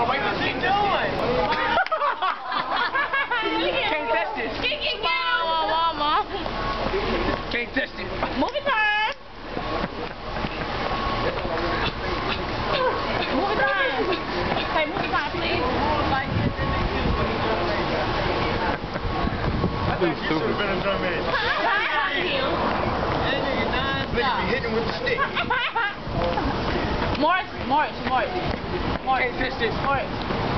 wait, what's she doing? Can't touch this. Mama. Can't touch this. Movie time. Movie time. Hey, movie time, please. You should have been a dumbass. Nigga be hitting with the stick. Morris. Can't touch this. Morris.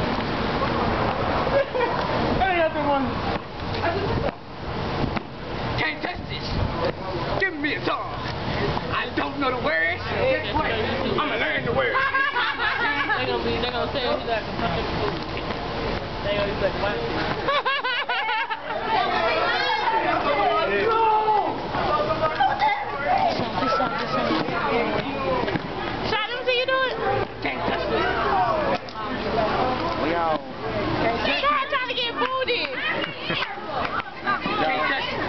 Can't touch this. Give me a song. I don't know the words. Guess what? I'ma learn the words. They gonna say you like a fucking fool. They gonna be like, what? Shot, let me see you do it. Can't touch this. We all. Shot trying to get booty. Can't touch this.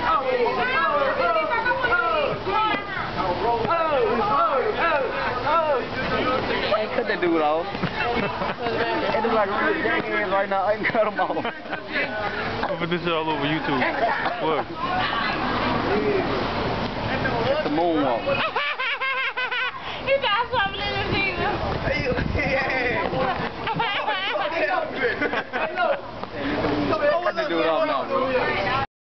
Hey, cut that dude off. It is like really gang hands right now. I can cut him off. I'll put this shit all over YouTube. Look. That's the moonwalk.